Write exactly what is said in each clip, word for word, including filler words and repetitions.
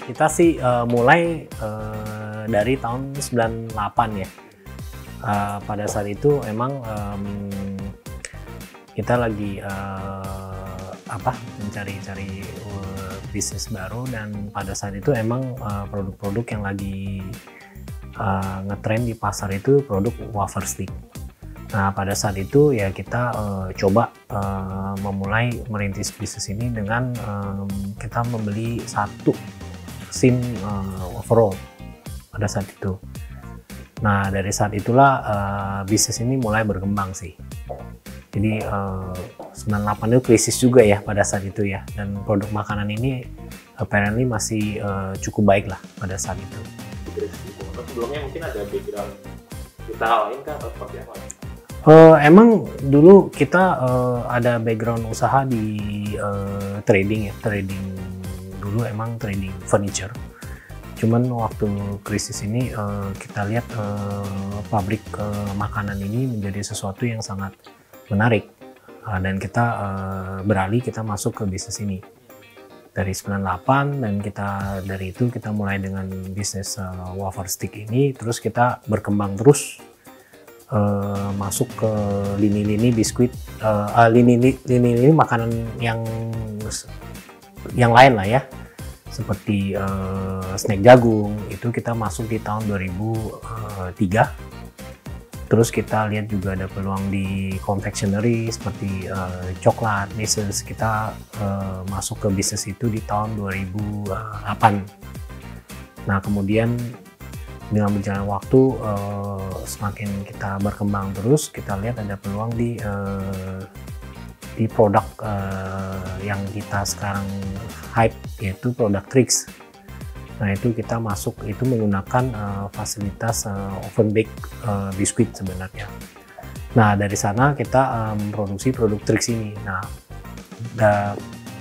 kita sih uh, mulai uh, dari tahun sembilan delapan ya. Uh, pada saat itu emang um, kita lagi uh, apa mencari-cari uh, bisnis baru, dan pada saat itu emang uh, produk-produk yang lagi uh, ngetrend di pasar itu produk wafer stick. Nah, pada saat itu ya kita uh, coba uh, memulai merintis bisnis ini dengan um, kita membeli satu SIM uh, overall pada saat itu. Nah, dari saat itulah uh, bisnis ini mulai berkembang sih. Jadi uh, sembilan delapan itu krisis juga ya pada saat itu ya, dan produk makanan ini apparently masih uh, cukup baik lah pada saat itu. Sebelumnya mungkin ada background usaha lain kah atau seperti apa? Uh, emang dulu kita uh, ada background usaha di uh, trading ya, trading dulu emang trading furniture. Cuman waktu krisis ini uh, kita lihat uh, pabrik uh, makanan ini menjadi sesuatu yang sangat menarik, uh, dan kita uh, beralih kita masuk ke bisnis ini dari sembilan delapan, dan kita dari itu kita mulai dengan bisnis uh, wafer stick ini, terus kita berkembang terus. Uh, masuk ke lini-lini biskuit, uh, uh, lini-lini makanan yang yang lain lah ya, seperti uh, snack jagung itu kita masuk di tahun dua ribu tiga. Terus kita lihat juga ada peluang di confectionery seperti uh, coklat, meses, kita uh, masuk ke bisnis itu di tahun dua ribu delapan. Nah, kemudian dengan berjalan waktu, uh, semakin kita berkembang terus, kita lihat ada peluang di uh, di produk uh, yang kita sekarang hype, yaitu produk Trix. Nah, itu kita masuk itu menggunakan uh, fasilitas uh, oven bake uh, biskuit sebenarnya. Nah, dari sana kita memproduksi um, produk Trix ini. Nah, da,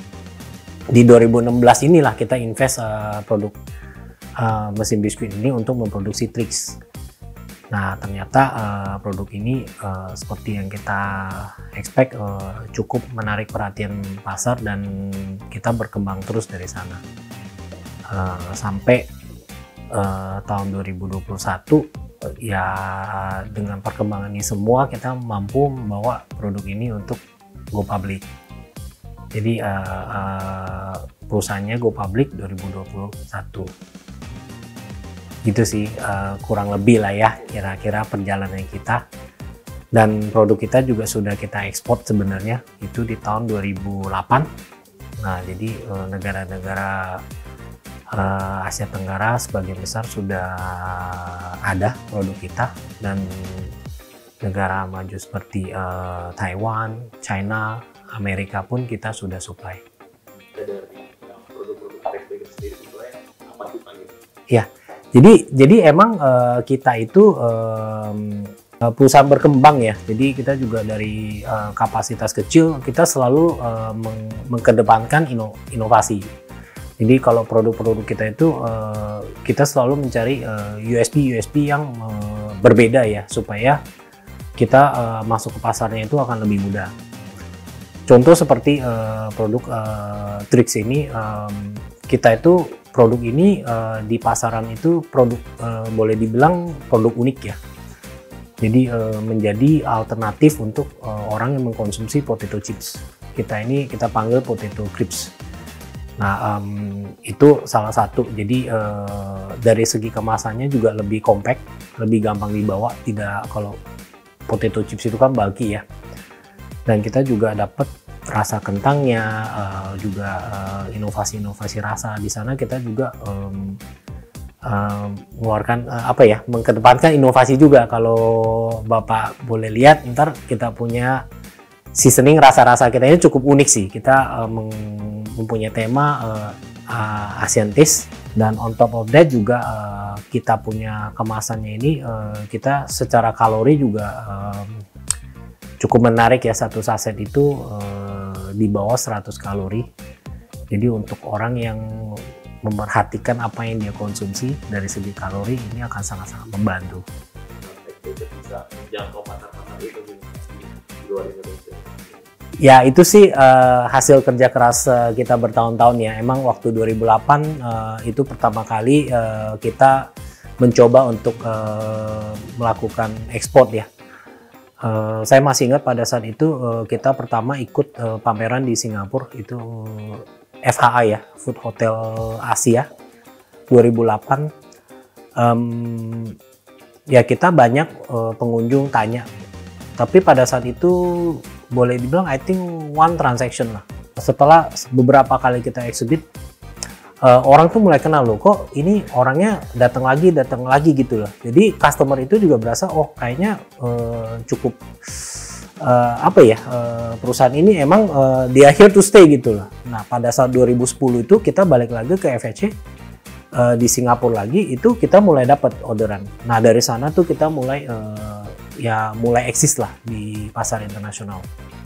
di dua ribu enam belas inilah kita invest uh, produk Uh, mesin biskuit ini untuk memproduksi Trix. Nah, ternyata uh, produk ini uh, seperti yang kita expect uh, cukup menarik perhatian pasar, dan kita berkembang terus dari sana uh, sampai uh, tahun dua ribu dua puluh satu. Uh, ya dengan perkembangan ini semua kita mampu membawa produk ini untuk go public. Jadi uh, uh, perusahaannya go public dua ribu dua puluh satu. Gitu sih uh, kurang lebih lah ya kira-kira perjalanan kita, dan produk kita juga sudah kita ekspor sebenarnya itu di tahun dua ribu delapan. Nah, jadi uh, negara-negara uh, Asia Tenggara sebagian besar sudah ada produk kita, dan negara maju seperti uh, Taiwan, China, Amerika pun kita sudah supply. Dari produk-produk Trix sendiri supply apa sih Pak? Ya. Jadi, jadi emang uh, kita itu um, perusahaan berkembang ya. Jadi kita juga dari uh, kapasitas kecil kita selalu uh, meng mengkedepankan ino inovasi. Jadi kalau produk-produk kita itu uh, kita selalu mencari uh, U S P U S P yang uh, berbeda ya, supaya kita uh, masuk ke pasarnya itu akan lebih mudah. Contoh seperti uh, produk uh, Trix ini, um, kita itu produk ini uh, di pasaran itu produk uh, boleh dibilang produk unik ya. Jadi uh, menjadi alternatif untuk uh, orang yang mengkonsumsi potato chips. Kita ini kita panggil potato crisps. Nah, um, itu salah satu. Jadi uh, dari segi kemasannya juga lebih compact, lebih gampang dibawa. Tidak, kalau potato chips itu kan bulky ya. Dan kita juga dapat rasa kentangnya, uh, juga inovasi-inovasi uh, rasa. Di sana kita juga um, um, mengeluarkan uh, apa ya, mengedepankan inovasi juga. Kalau Bapak boleh lihat, ntar kita punya seasoning rasa-rasa kita ini cukup unik sih. Kita uh, mempunyai tema uh, uh, Asian taste, dan on top of that juga uh, kita punya kemasannya ini uh, kita secara kalori juga uh, cukup menarik ya. Satu saset itu uh, di bawah seratus kalori. Jadi untuk orang yang memerhatikan apa yang dia konsumsi dari segi kalori, ini akan sangat-sangat membantu. Bisa menjangkau pasar-pasar itu di luar Indonesia. Ya itu sih uh, hasil kerja keras uh, kita bertahun-tahun ya. Emang waktu dua ribu delapan uh, itu pertama kali uh, kita mencoba untuk uh, melakukan ekspor ya. Uh, saya masih ingat pada saat itu uh, kita pertama ikut uh, pameran di Singapura itu uh, F H A ya, Food Hotel Asia dua ribu delapan. Um, ya kita banyak uh, pengunjung tanya. Tapi pada saat itu boleh dibilang I think one transaction lah. Setelah beberapa kali kita exhibit, uh, orang tuh mulai kenal loh, kok ini orangnya datang lagi datang lagi gitu loh. Jadi customer itu juga berasa oh kayaknya uh, cukup uh, apa ya uh, perusahaan ini emang uh, dia here to stay gitu loh. Nah pada saat dua ribu sepuluh itu kita balik lagi ke F H C uh, di Singapura lagi, itu kita mulai dapat orderan. Nah dari sana tuh kita mulai uh, ya mulai eksis lah di pasar internasional.